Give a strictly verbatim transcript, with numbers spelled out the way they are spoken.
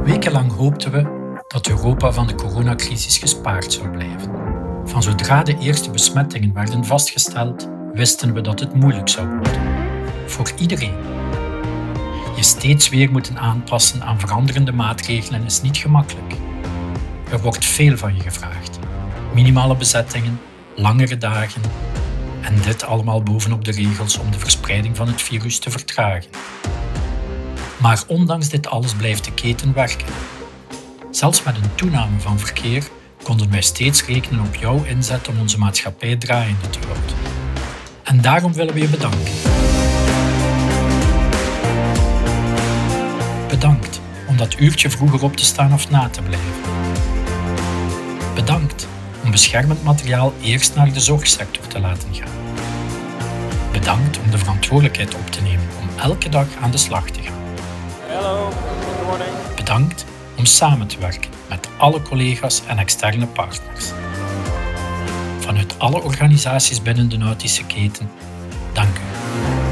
Wekenlang hoopten we dat Europa van de coronacrisis gespaard zou blijven. Van zodra de eerste besmettingen werden vastgesteld, wisten we dat het moeilijk zou worden. Voor iedereen. Je steeds weer moeten aanpassen aan veranderende maatregelen is niet gemakkelijk. Er wordt veel van je gevraagd. Minimale bezettingen, langere dagen en dit allemaal bovenop de regels om de verspreiding van het virus te vertragen. Maar ondanks dit alles blijft de keten werken. Zelfs met een toename van verkeer konden wij steeds rekenen op jouw inzet om onze maatschappij draaiende te houden. En daarom willen we je bedanken. Bedankt om dat uurtje vroeger op te staan of na te blijven. Bedankt om beschermend materiaal eerst naar de zorgsector te laten gaan. Bedankt om de verantwoordelijkheid op te nemen om elke dag aan de slag te gaan. Hello, good morning. Bedankt om samen te werken met alle collega's en externe partners. Vanuit alle organisaties binnen de Nautische keten, dank u.